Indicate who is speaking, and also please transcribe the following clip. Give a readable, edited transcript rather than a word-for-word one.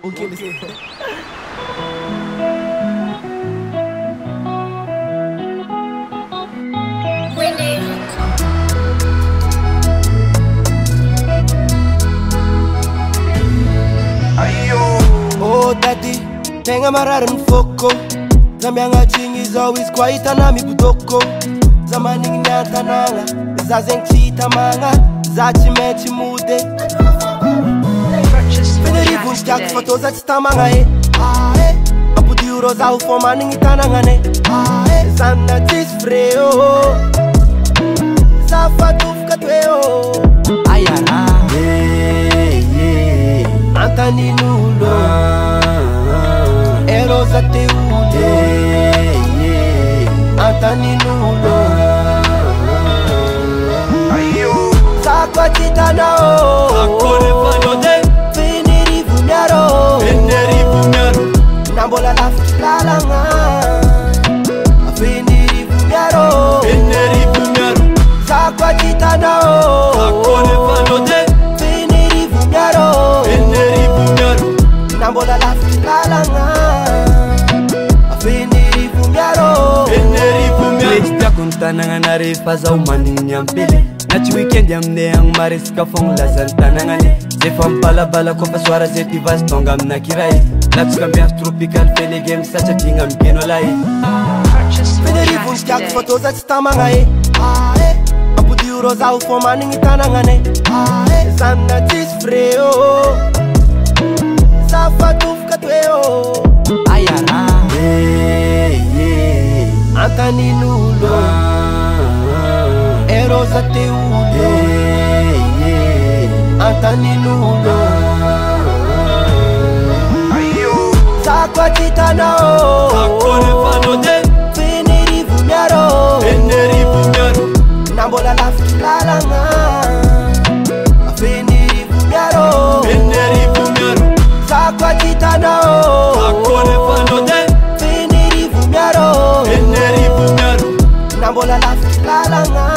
Speaker 1: Mungkin di sini. Oh daddy, tenga mararan foko. Zamyanga chingi always kwaita nami budoko. Zamani nyata nanga, zazeng chita manga, zachi mechi mude. Federi bunchak foto za chitamanga e. Apudi uroza ufoma ningi tanangane. Zanda tis freo. Zafatu fukatweo. Ayara. Antani nulo. Eroza te ule. Antani nulo. Sakwa chitana o.
Speaker 2: Akone fanode.
Speaker 1: Veneri vunyaro.
Speaker 2: Veneri vunyaro.
Speaker 1: Nambola la flalanga. Veneri vunyaro.
Speaker 2: Veneri vunyaro.
Speaker 1: Sakwa chitana o.
Speaker 2: Akone fanode.
Speaker 1: Veneri vunyaro.
Speaker 2: Veneri vunyaro.
Speaker 1: Nambola la flalanga. Veneri vunyaro.
Speaker 2: Veneri vunyaro. Lechita kuntana ngare faza umani nyampele. Nachi weekend yamne yang maris kafong lazan tanangane. Zefam bala bala kofa swara zeti vas tongam nakirai. Nachi kambias tropical fele game sacha tingam kenolai.
Speaker 1: Veneri vunyaro foto za chitamanga e. Apudi uroza ufoma ningi tanangane. Zanda tis freo. Zafatu fukatweo. Ayara. Antani nulo. Eroza te ule. Antani nulo. Sakwa chitana o.
Speaker 2: Akone fanode.
Speaker 1: Veneri vunyaro.
Speaker 2: Veneri vunyaro.
Speaker 1: Nambola la flalanga. Veneri vunyaro.
Speaker 2: Veneri vunyaro.
Speaker 1: Sakwa chitana o.
Speaker 2: Akone fanode.
Speaker 1: Veneri vunyaro.
Speaker 2: Veneri vunyaro.
Speaker 1: Nambola la flalanga.